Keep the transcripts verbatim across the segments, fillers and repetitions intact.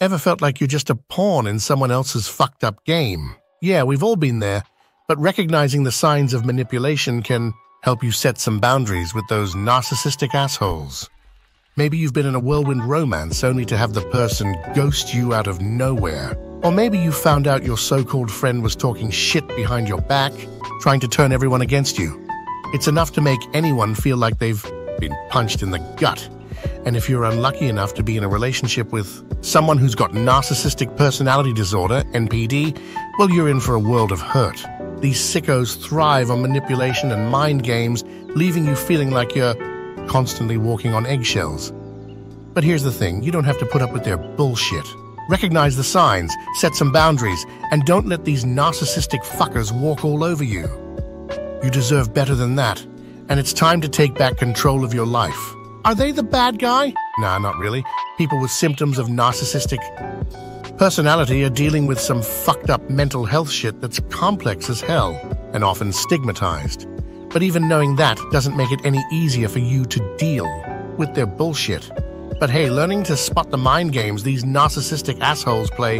Ever felt like you're just a pawn in someone else's fucked up game? Yeah, we've all been there, but recognizing the signs of manipulation can help you set some boundaries with those narcissistic assholes. Maybe you've been in a whirlwind romance only to have the person ghost you out of nowhere. Or maybe you found out your so-called friend was talking shit behind your back, trying to turn everyone against you. It's enough to make anyone feel like they've been punched in the gut. And if you're unlucky enough to be in a relationship with someone who's got narcissistic personality disorder, N P D, well, you're in for a world of hurt. These sickos thrive on manipulation and mind games, leaving you feeling like you're constantly walking on eggshells. But here's the thing, you don't have to put up with their bullshit. Recognize the signs, set some boundaries, and don't let these narcissistic fuckers walk all over you. You deserve better than that, and it's time to take back control of your life. Are they the bad guy? Nah, not really. People with symptoms of narcissistic personality are dealing with some fucked up mental health shit that's complex as hell and often stigmatized. But even knowing that doesn't make it any easier for you to deal with their bullshit. But hey, learning to spot the mind games these narcissistic assholes play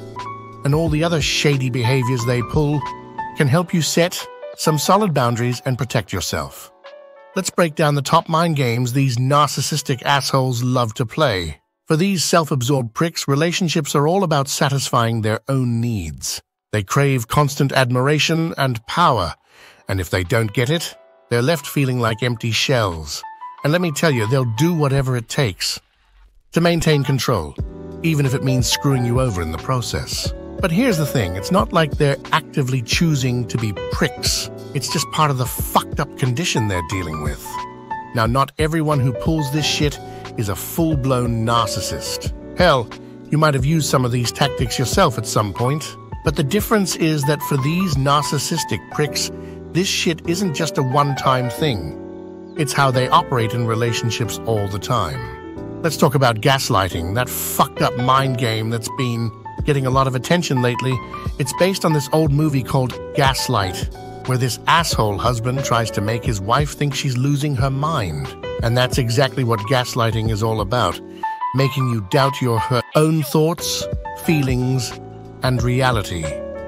and all the other shady behaviors they pull can help you set some solid boundaries and protect yourself. Let's break down the top mind games these narcissistic assholes love to play. For these self-absorbed pricks, relationships are all about satisfying their own needs. They crave constant admiration and power, and if they don't get it, they're left feeling like empty shells. And let me tell you, they'll do whatever it takes to maintain control, even if it means screwing you over in the process. But here's the thing, it's not like they're actively choosing to be pricks. It's just part of the fucked up condition they're dealing with. Now, not everyone who pulls this shit is a full-blown narcissist. Hell, you might have used some of these tactics yourself at some point. But the difference is that for these narcissistic pricks, this shit isn't just a one-time thing. It's how they operate in relationships all the time. Let's talk about gaslighting, that fucked up mind game that's been getting a lot of attention lately. It's based on this old movie called Gaslight, where this asshole husband tries to make his wife think she's losing her mind. And that's exactly what gaslighting is all about, making you doubt your her own thoughts, feelings, and reality.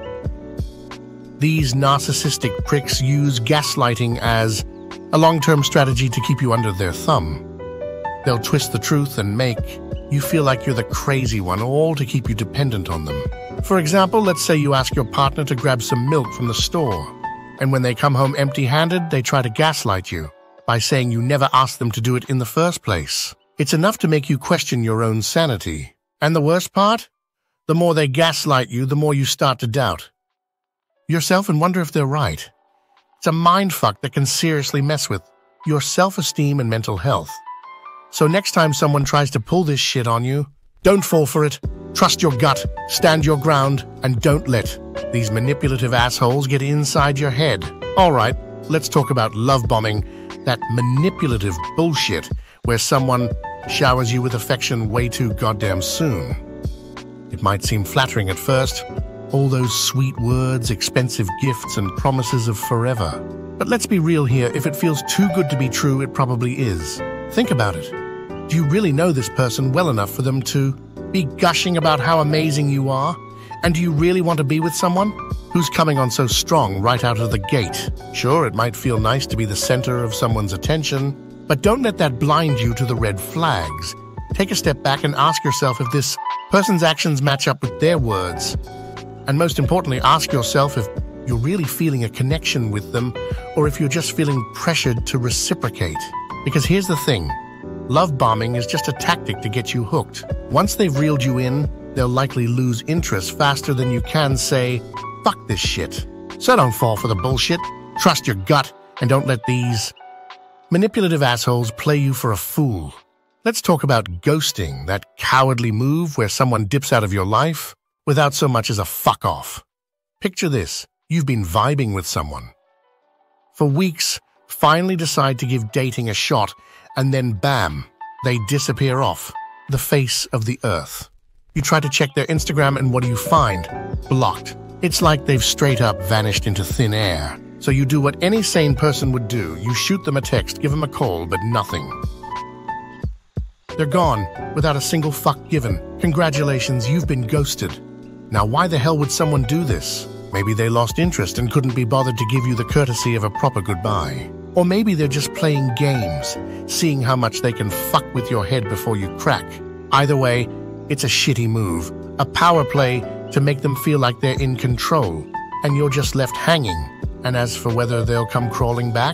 These narcissistic pricks use gaslighting as a long-term strategy to keep you under their thumb. They'll twist the truth and make you feel like you're the crazy one, all to keep you dependent on them. For example, let's say you ask your partner to grab some milk from the store, and when they come home empty-handed, they try to gaslight you by saying you never asked them to do it in the first place. It's enough to make you question your own sanity. And the worst part? The more they gaslight you, the more you start to doubt yourself and wonder if they're right. It's a mindfuck that can seriously mess with your self-esteem and mental health. So next time someone tries to pull this shit on you, don't fall for it. Trust your gut, stand your ground, and don't let these manipulative assholes get inside your head. All right, let's talk about love bombing, that manipulative bullshit where someone showers you with affection way too goddamn soon. It might seem flattering at first, all those sweet words, expensive gifts, and promises of forever. But let's be real here, if it feels too good to be true, it probably is. Think about it. Do you really know this person well enough for them to be gushing about how amazing you are? And do you really want to be with someone who's coming on so strong right out of the gate? Sure, it might feel nice to be the center of someone's attention, but don't let that blind you to the red flags. Take a step back and ask yourself if this person's actions match up with their words. And most importantly, ask yourself if you're really feeling a connection with them or if you're just feeling pressured to reciprocate. Because here's the thing, love bombing is just a tactic to get you hooked. Once they've reeled you in, they'll likely lose interest faster than you can say, fuck this shit. So don't fall for the bullshit, trust your gut, and don't let these manipulative assholes play you for a fool. Let's talk about ghosting, that cowardly move where someone dips out of your life without so much as a fuck off. Picture this, you've been vibing with someone for weeks, finally decide to give dating a shot, and then bam, they disappear off the face of the earth. You try to check their Instagram and what do you find? Blocked. It's like they've straight up vanished into thin air. So you do what any sane person would do. You shoot them a text, give them a call, but nothing. They're gone, without a single fuck given. Congratulations, you've been ghosted. Now why the hell would someone do this? Maybe they lost interest and couldn't be bothered to give you the courtesy of a proper goodbye. Or maybe they're just playing games, seeing how much they can fuck with your head before you crack. Either way, it's a shitty move, a power play to make them feel like they're in control, and you're just left hanging. And as for whether they'll come crawling back,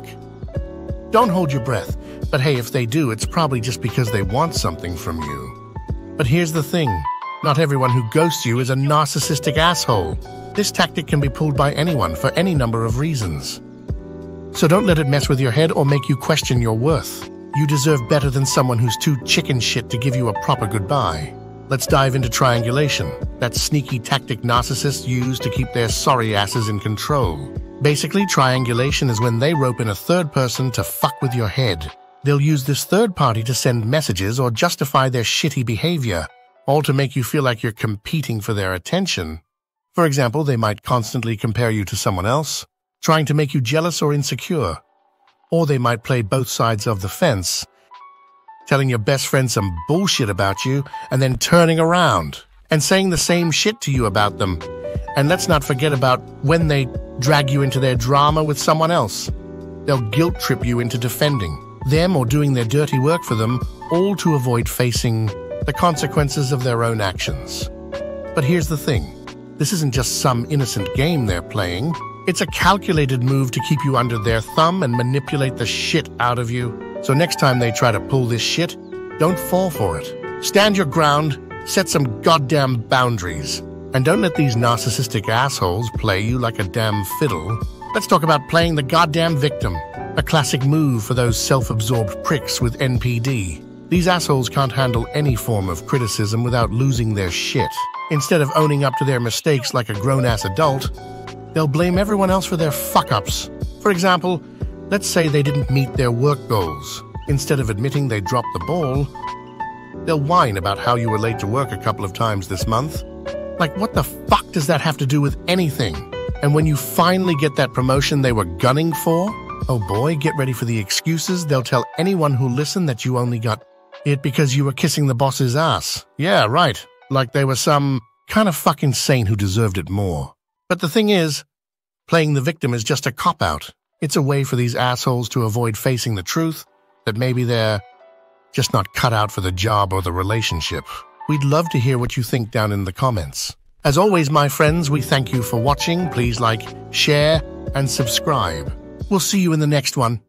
don't hold your breath. But hey, if they do, it's probably just because they want something from you. But here's the thing. Not everyone who ghosts you is a narcissistic asshole. This tactic can be pulled by anyone for any number of reasons. So don't let it mess with your head or make you question your worth. You deserve better than someone who's too chicken shit to give you a proper goodbye. Let's dive into triangulation, that sneaky tactic narcissists use to keep their sorry asses in control. Basically, triangulation is when they rope in a third person to fuck with your head. They'll use this third party to send messages or justify their shitty behavior, all to make you feel like you're competing for their attention. For example, they might constantly compare you to someone else, trying to make you jealous or insecure. Or they might play both sides of the fence, telling your best friend some bullshit about you and then turning around and saying the same shit to you about them. And let's not forget about when they drag you into their drama with someone else. They'll guilt trip you into defending them or doing their dirty work for them, all to avoid facing the consequences of their own actions. But here's the thing. This isn't just some innocent game they're playing. It's a calculated move to keep you under their thumb and manipulate the shit out of you. So next time they try to pull this shit, don't fall for it. Stand your ground, set some goddamn boundaries, and don't let these narcissistic assholes play you like a damn fiddle. Let's talk about playing the goddamn victim, a classic move for those self-absorbed pricks with N P D. These assholes can't handle any form of criticism without losing their shit. Instead of owning up to their mistakes like a grown-ass adult, they'll blame everyone else for their fuck-ups. For example, let's say they didn't meet their work goals. Instead of admitting they dropped the ball, they'll whine about how you were late to work a couple of times this month. Like, what the fuck does that have to do with anything? And when you finally get that promotion they were gunning for, oh boy, get ready for the excuses. They'll tell anyone who'll listen that you only got it because you were kissing the boss's ass. Yeah, right. Like they were some kind of fucking saint who deserved it more. But the thing is, playing the victim is just a cop-out. It's a way for these assholes to avoid facing the truth that maybe they're just not cut out for the job or the relationship. We'd love to hear what you think down in the comments. As always, my friends, we thank you for watching. Please like, share, and subscribe. We'll see you in the next one.